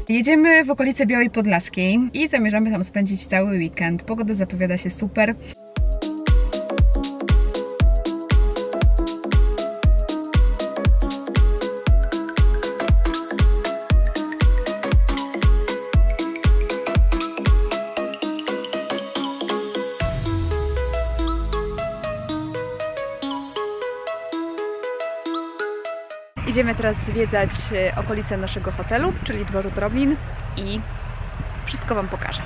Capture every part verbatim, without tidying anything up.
Jedziemy w okolice Białej Podlaskiej i zamierzamy tam spędzić cały weekend. Pogoda zapowiada się super. Idziemy teraz zwiedzać okolice naszego hotelu, czyli dworu Trowlin, i wszystko Wam pokażę.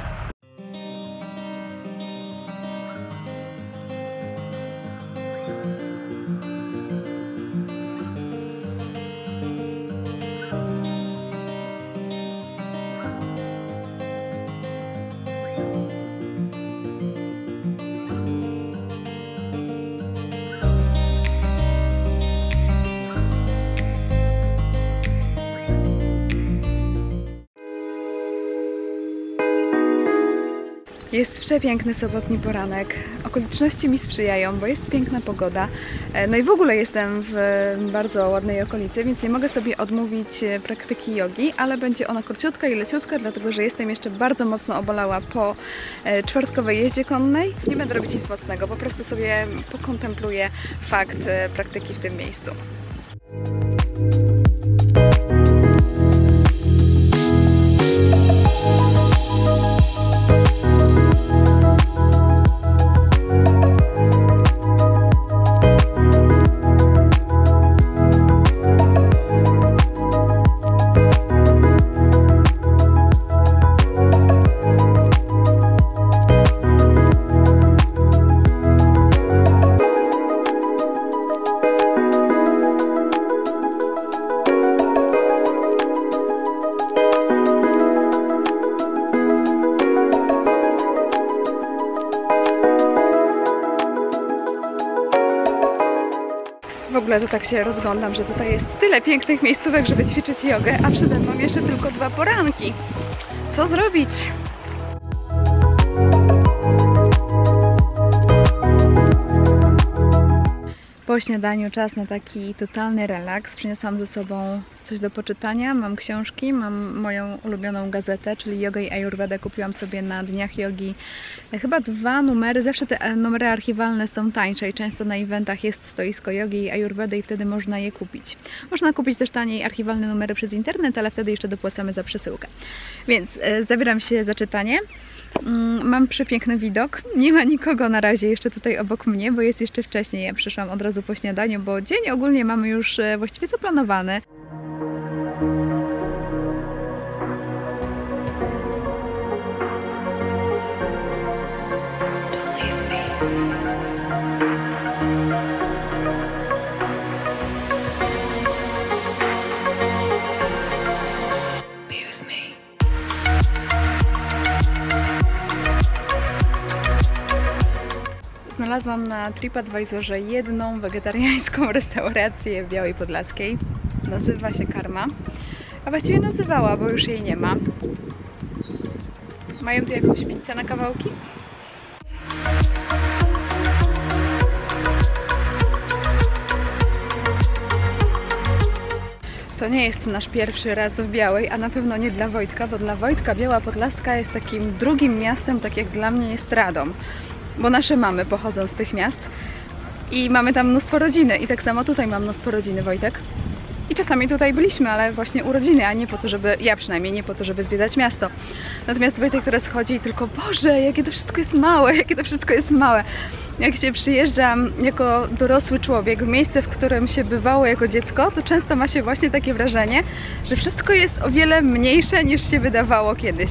Jest przepiękny sobotni poranek, okoliczności mi sprzyjają, bo jest piękna pogoda. No i w ogóle jestem w bardzo ładnej okolicy, więc nie mogę sobie odmówić praktyki jogi, ale będzie ona króciutka i leciutka, dlatego że jestem jeszcze bardzo mocno obalała po czwartkowej jeździe konnej. Nie będę robić nic mocnego, po prostu sobie pokontempluję fakt praktyki w tym miejscu. W ogóle to tak się rozglądam, że tutaj jest tyle pięknych miejscówek, żeby ćwiczyć jogę, a przede mną jeszcze tylko dwa poranki. Co zrobić? Po śniadaniu czas na taki totalny relaks. Przyniosłam ze sobą coś do poczytania, mam książki, mam moją ulubioną gazetę, czyli Jogę i Ajurwedę. Kupiłam sobie na Dniach Jogi chyba dwa numery. Zawsze te numery archiwalne są tańsze i często na eventach jest stoisko Jogi i Ajurwedy i wtedy można je kupić. Można kupić też taniej archiwalne numery przez internet, ale wtedy jeszcze dopłacamy za przesyłkę. Więc e, zabieram się za czytanie. Mam przepiękny widok. Nie ma nikogo na razie jeszcze tutaj obok mnie, bo jest jeszcze wcześniej. Ja przyszłam od razu po śniadaniu, bo dzień ogólnie mamy już właściwie zaplanowany. Znalazłam na TripAdvisorze jedną wegetariańską restaurację w Białej Podlaskiej. Nazywa się Karma. A właściwie nazywała, bo już jej nie ma. Mają tu jakąś pizzę na kawałki? To nie jest nasz pierwszy raz w Białej, a na pewno nie dla Wojtka, bo dla Wojtka Biała Podlaska jest takim drugim miastem, tak jak dla mnie jest Radom. Bo nasze mamy pochodzą z tych miast i mamy tam mnóstwo rodziny i tak samo tutaj mam mnóstwo rodziny, Wojtek. I czasami tutaj byliśmy, ale właśnie urodziny, a nie po to, żeby, ja przynajmniej, nie po to, żeby zwiedzać miasto. Natomiast Wojtek teraz chodzi i tylko, Boże, jakie to wszystko jest małe, jakie to wszystko jest małe. Jak się przyjeżdżam jako dorosły człowiek w miejsce, w którym się bywało jako dziecko, to często ma się właśnie takie wrażenie, że wszystko jest o wiele mniejsze niż się wydawało kiedyś.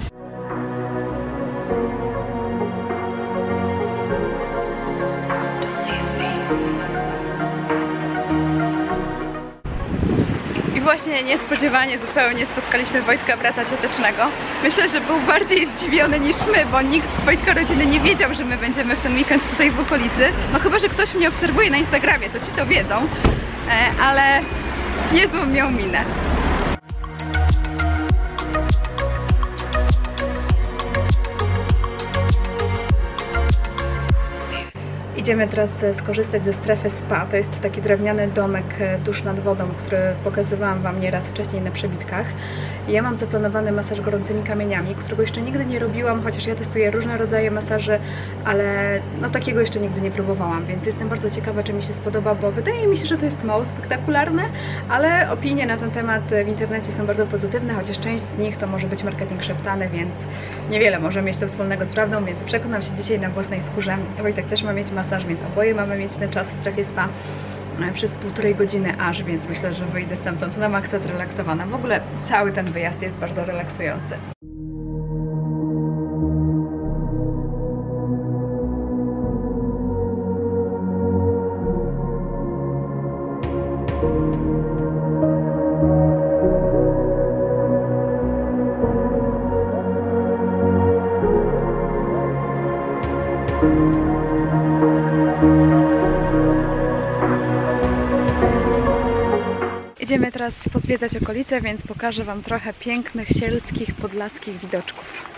I właśnie niespodziewanie zupełnie spotkaliśmy Wojtka, brata ciotecznego. Myślę, że był bardziej zdziwiony niż my, bo nikt z Wojtka rodziny nie wiedział, że my będziemy w ten weekend tutaj w okolicy. No chyba, że ktoś mnie obserwuje na Instagramie, to ci to wiedzą, ale niezłą miał minę. Idziemy teraz skorzystać ze strefy spa. To jest taki drewniany domek tuż nad wodą, który pokazywałam Wam nieraz wcześniej na przebitkach. Ja mam zaplanowany masaż gorącymi kamieniami, którego jeszcze nigdy nie robiłam, chociaż ja testuję różne rodzaje masaży, ale no takiego jeszcze nigdy nie próbowałam, więc jestem bardzo ciekawa, czy mi się spodoba, bo wydaje mi się, że to jest mało spektakularne, ale opinie na ten temat w internecie są bardzo pozytywne, chociaż część z nich to może być marketing szeptany, więc niewiele może mieć to wspólnego z prawdą, więc przekonam się dzisiaj na własnej skórze. Wojtek też ma mieć masaż, więc oboje mamy mieć ten czas w strefie spa przez półtorej godziny aż, więc myślę, że wyjdę stamtąd na maksa zrelaksowana. W ogóle cały ten wyjazd jest bardzo relaksujący. Idziemy teraz pozwiedzać okolice, więc pokażę Wam trochę pięknych, sielskich, podlaskich widoczków.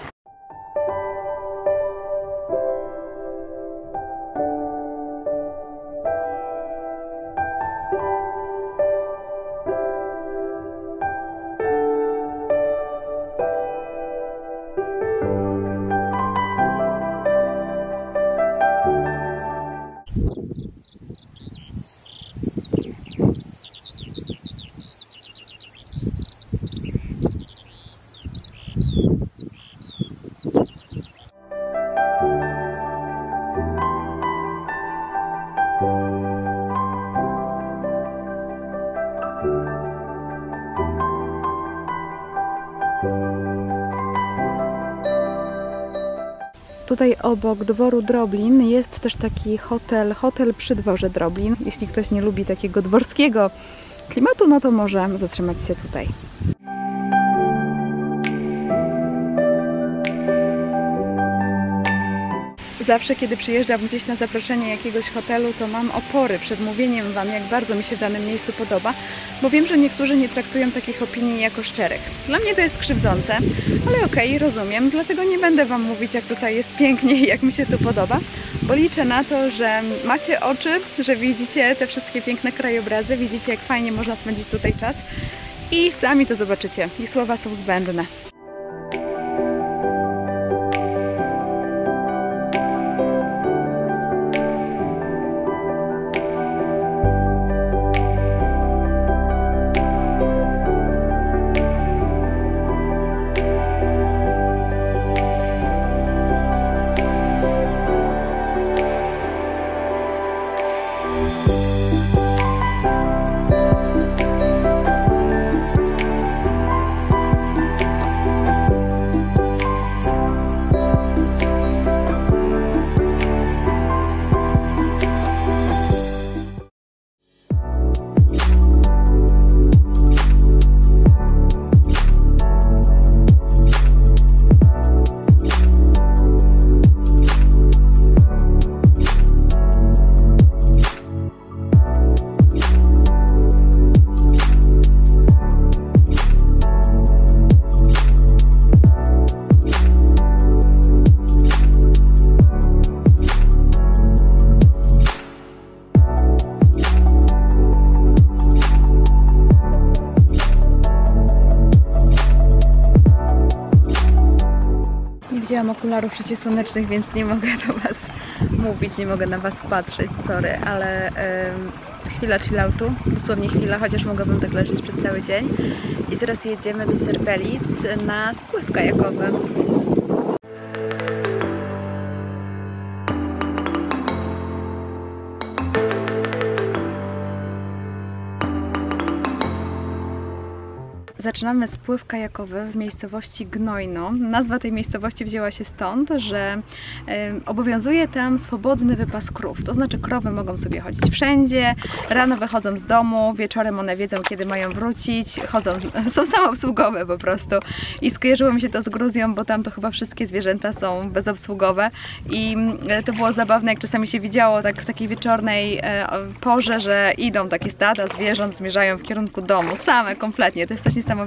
Tutaj obok dworu Droblin jest też taki hotel, hotel przy dworze Droblin. Jeśli ktoś nie lubi takiego dworskiego klimatu, no to może zatrzymać się tutaj. Zawsze, kiedy przyjeżdżam gdzieś na zaproszenie jakiegoś hotelu, to mam opory przed mówieniem Wam, jak bardzo mi się w danym miejscu podoba, bo wiem, że niektórzy nie traktują takich opinii jako szczerych. Dla mnie to jest krzywdzące, ale okej, rozumiem, dlatego nie będę Wam mówić, jak tutaj jest pięknie i jak mi się tu podoba, bo liczę na to, że macie oczy, że widzicie te wszystkie piękne krajobrazy, widzicie, jak fajnie można spędzić tutaj czas i sami to zobaczycie. I słowa są zbędne. Wzięłam okularów przeciwsłonecznych, więc nie mogę do Was mówić, nie mogę na Was patrzeć, sorry, ale yy, chwila chilloutu, dosłownie chwila, chociaż mogłabym tak leżeć przez cały dzień. I zaraz jedziemy do Serbelic na spływ kajakowy. Zaczynamy spływ kajakowy w miejscowości Gnojno. Nazwa tej miejscowości wzięła się stąd, że y, obowiązuje tam swobodny wypas krów. To znaczy krowy mogą sobie chodzić wszędzie, rano wychodzą z domu, wieczorem one wiedzą, kiedy mają wrócić, chodzą, są samoobsługowe po prostu. I skojarzyło mi się to z Gruzją, bo tam to chyba wszystkie zwierzęta są bezobsługowe i y, to było zabawne, jak czasami się widziało tak w takiej wieczornej y, porze, że idą takie stada zwierząt, zmierzają w kierunku domu, same kompletnie, to jest coś niesamowitego.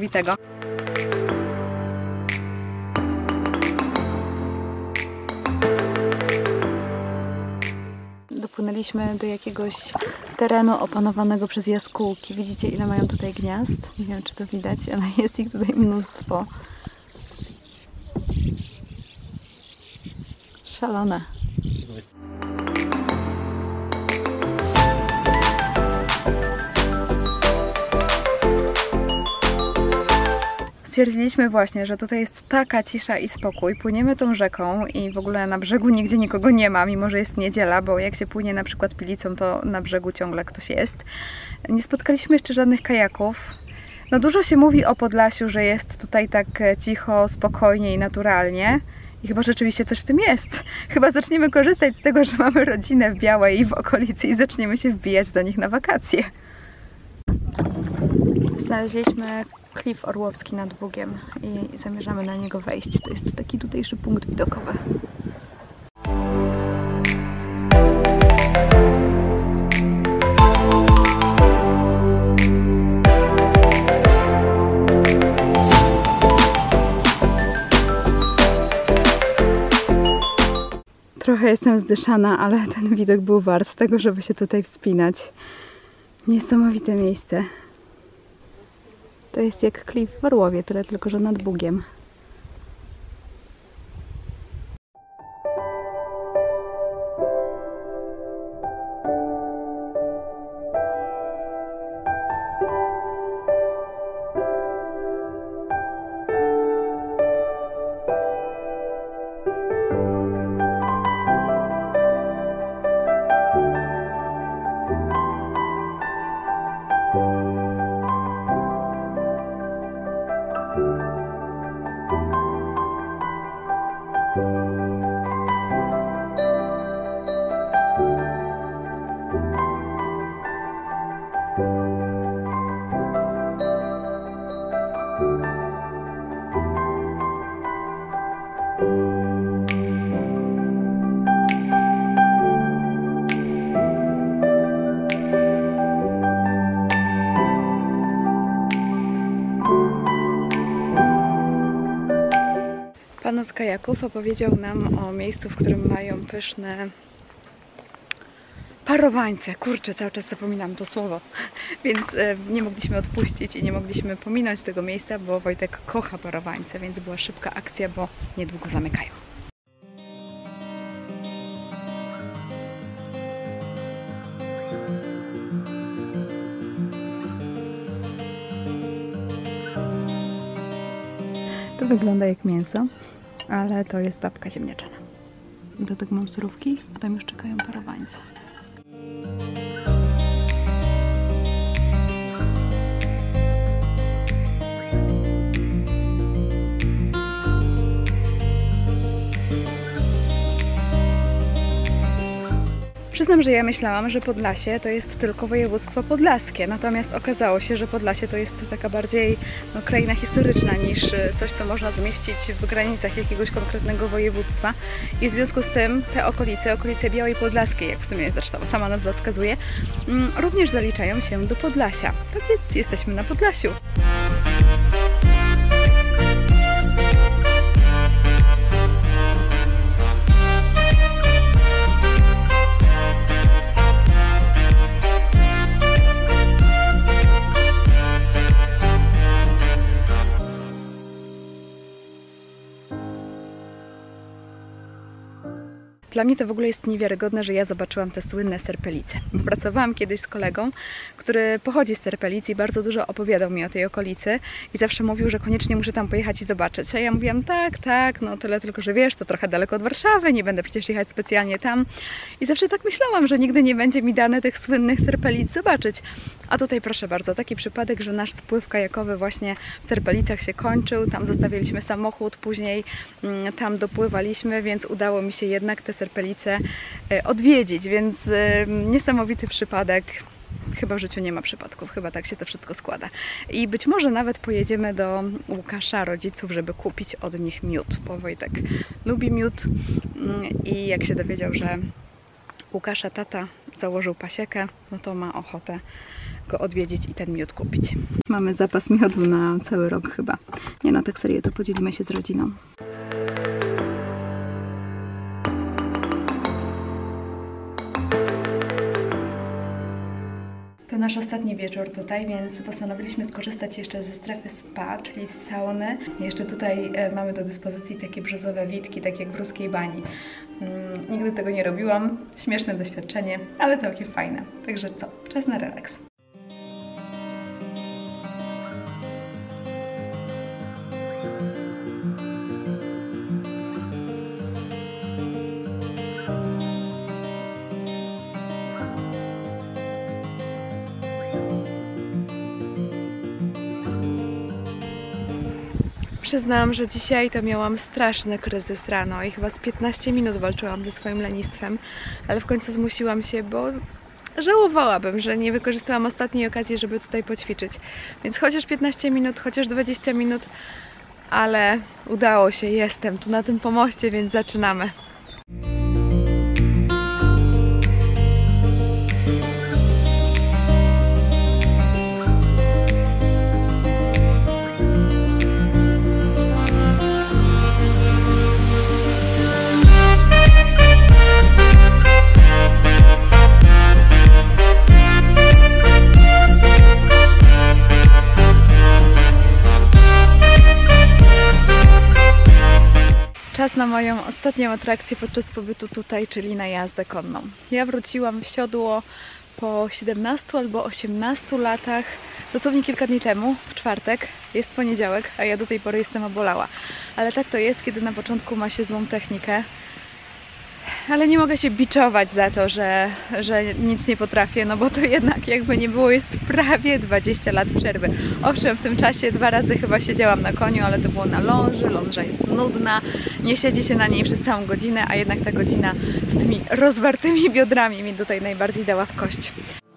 Dopłynęliśmy do jakiegoś terenu opanowanego przez jaskółki. Widzicie, ile mają tutaj gniazd? Nie wiem, czy to widać, ale jest ich tutaj mnóstwo. Szalone. Stwierdziliśmy właśnie, że tutaj jest taka cisza i spokój. Płyniemy tą rzeką i w ogóle na brzegu nigdzie nikogo nie ma, mimo że jest niedziela, bo jak się płynie na przykład Pilicą, to na brzegu ciągle ktoś jest. Nie spotkaliśmy jeszcze żadnych kajaków. No dużo się mówi o Podlasiu, że jest tutaj tak cicho, spokojnie i naturalnie. I chyba rzeczywiście coś w tym jest. Chyba zaczniemy korzystać z tego, że mamy rodzinę w Białej i w okolicy i zaczniemy się wbijać do nich na wakacje. Znaleźliśmy klif orłowski nad Bugiem i zamierzamy na niego wejść. To jest taki tutejszy punkt widokowy. Trochę jestem zdyszana, ale ten widok był wart tego, żeby się tutaj wspinać. Niesamowite miejsce. To jest jak klif w Orłowie, tyle tylko, że nad Bugiem. Pan z kajaków opowiedział nam o miejscu, w którym mają pyszne parowańce. Kurczę, cały czas zapominam to słowo. Więc e, nie mogliśmy odpuścić i nie mogliśmy pominąć tego miejsca, bo Wojtek kocha parowańce, więc była szybka akcja, bo niedługo zamykają. To wygląda jak mięso, ale to jest babka ziemniaczana. Do tego mam surówki, a tam już czekają parowańce. Przyznam, że ja myślałam, że Podlasie to jest tylko województwo podlaskie, natomiast okazało się, że Podlasie to jest taka bardziej no, kraina historyczna niż coś, co można zmieścić w granicach jakiegoś konkretnego województwa i w związku z tym te okolice, okolice Białej Podlaskiej, jak w sumie zresztą sama nazwa wskazuje, również zaliczają się do Podlasia. Tak więc jesteśmy na Podlasiu. Dla mnie to w ogóle jest niewiarygodne, że ja zobaczyłam te słynne Serpelice. Pracowałam kiedyś z kolegą, który pochodzi z Serpelic i bardzo dużo opowiadał mi o tej okolicy i zawsze mówił, że koniecznie muszę tam pojechać i zobaczyć. A ja mówiłam, tak, tak, no tyle tylko, że wiesz, to trochę daleko od Warszawy, nie będę przecież jechać specjalnie tam. I zawsze tak myślałam, że nigdy nie będzie mi dane tych słynnych Serpelic zobaczyć. A tutaj proszę bardzo, taki przypadek, że nasz spływ kajakowy właśnie w Serpelicach się kończył, tam zostawiliśmy samochód, później mm, tam dopływaliśmy, więc udało mi się jednak te Serpelice y, odwiedzić, więc y, niesamowity przypadek. Chyba w życiu nie ma przypadków, chyba tak się to wszystko składa. I być może nawet pojedziemy do Łukasza, rodziców, żeby kupić od nich miód, bo Wojtek lubi miód i jak się dowiedział, że Łukasza tata założył pasiekę, no to ma ochotę go odwiedzić i ten miód kupić. Mamy zapas miodu na cały rok chyba. Nie no, tak serio, to podzielimy się z rodziną. nasz ostatni wieczór tutaj, więc postanowiliśmy skorzystać jeszcze ze strefy spa, czyli z sauny. Jeszcze tutaj mamy do dyspozycji takie brzozowe witki, tak jak w ruskiej bani. Hmm, nigdy tego nie robiłam, śmieszne doświadczenie, ale całkiem fajne. Także co, czas na relaks. Przyznam, że dzisiaj to miałam straszny kryzys rano i chyba z piętnaście minut walczyłam ze swoim lenistwem, ale w końcu zmusiłam się, bo żałowałabym, że nie wykorzystałam ostatniej okazji, żeby tutaj poćwiczyć. Więc chociaż piętnaście minut, chociaż dwadzieścia minut, ale udało się, jestem tu na tym pomoście, więc zaczynamy. Czas na moją ostatnią atrakcję podczas pobytu tutaj, czyli na jazdę konną. Ja wróciłam w siodło po siedemnastu albo osiemnastu latach, dosłownie kilka dni temu, w czwartek, jest poniedziałek, a ja do tej pory jestem obolała. Ale tak to jest, kiedy na początku ma się złą technikę. Ale nie mogę się biczować za to, że, że nic nie potrafię, no bo to jednak jakby nie było, jest prawie dwadzieścia lat przerwy. Owszem, w tym czasie dwa razy chyba siedziałam na koniu, ale to było na ląży, ląża jest nudna, nie siedzi się na niej przez całą godzinę, a jednak ta godzina z tymi rozwartymi biodrami mi tutaj najbardziej dała w kość.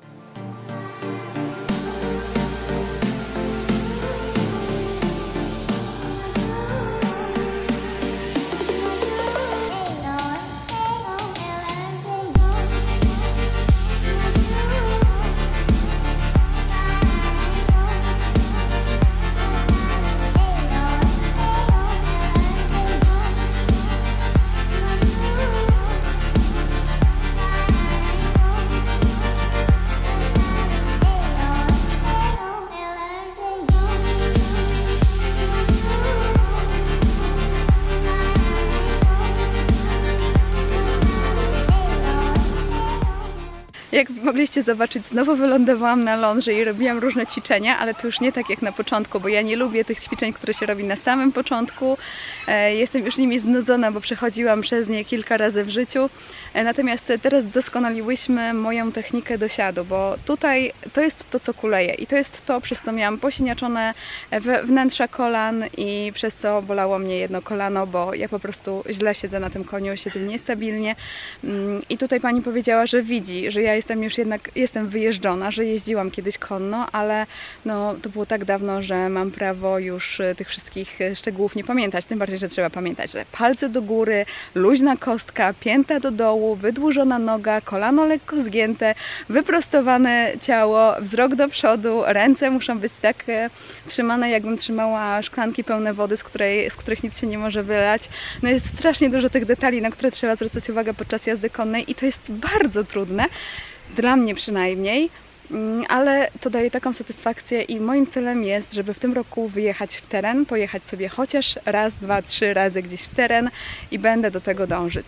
Jak mogliście zobaczyć, znowu wylądowałam na ląży i robiłam różne ćwiczenia, ale to już nie tak jak na początku, bo ja nie lubię tych ćwiczeń, które się robi na samym początku. Jestem już nimi znudzona, bo przechodziłam przez nie kilka razy w życiu. Natomiast teraz doskonaliłyśmy moją technikę do siadu, bo tutaj to jest to, co kuleje i to jest to, przez co miałam posiniaczone wnętrza kolan i przez co bolało mnie jedno kolano, bo ja po prostu źle siedzę na tym koniu, siedzę niestabilnie. I tutaj pani powiedziała, że widzi, że ja jestem już jednak, jestem wyjeżdżona, że jeździłam kiedyś konno, ale no, to było tak dawno, że mam prawo już tych wszystkich szczegółów nie pamiętać, tym bardziej, że trzeba pamiętać, że palce do góry, luźna kostka, pięta do dołu, wydłużona noga, kolano lekko zgięte, wyprostowane ciało, wzrok do przodu, ręce muszą być tak trzymane, jakbym trzymała szklanki pełne wody, z, której, z których nic się nie może wylać. No jest strasznie dużo tych detali, na które trzeba zwracać uwagę podczas jazdy konnej i to jest bardzo trudne, dla mnie przynajmniej, ale to daje taką satysfakcję i moim celem jest, żeby w tym roku wyjechać w teren, pojechać sobie chociaż raz, dwa, trzy razy gdzieś w teren i będę do tego dążyć.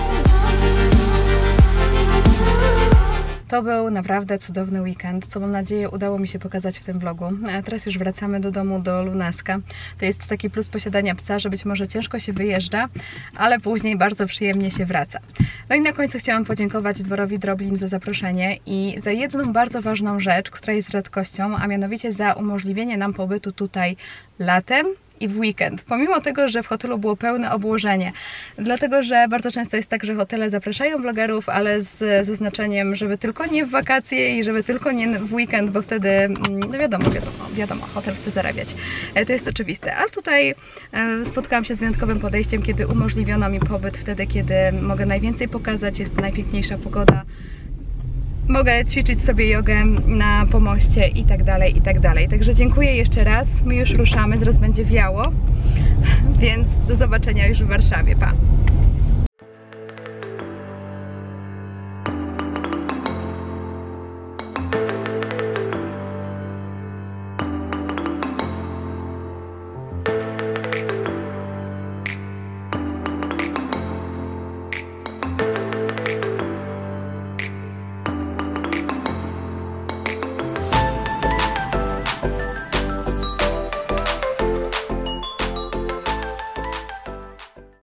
To był naprawdę cudowny weekend, co mam nadzieję udało mi się pokazać w tym vlogu. A teraz już wracamy do domu, do Lunaska. To jest taki plus posiadania psa, że być może ciężko się wyjeżdża, ale później bardzo przyjemnie się wraca. No i na końcu chciałam podziękować dworowi Droblin za zaproszenie i za jedną bardzo ważną rzecz, która jest rzadkością, a mianowicie za umożliwienie nam pobytu tutaj latem i w weekend, pomimo tego, że w hotelu było pełne obłożenie. Dlatego, że bardzo często jest tak, że hotele zapraszają blogerów, ale z zaznaczeniem, żeby tylko nie w wakacje i żeby tylko nie w weekend, bo wtedy, no wiadomo, wiadomo, wiadomo, hotel chce zarabiać. To jest oczywiste. A tutaj spotkałam się z wyjątkowym podejściem, kiedy umożliwiono mi pobyt wtedy, kiedy mogę najwięcej pokazać, jest najpiękniejsza pogoda. Mogę ćwiczyć sobie jogę na pomoście i tak dalej, i tak dalej. Także dziękuję jeszcze raz. My już ruszamy, zaraz będzie wiało, więc do zobaczenia już w Warszawie. Pa!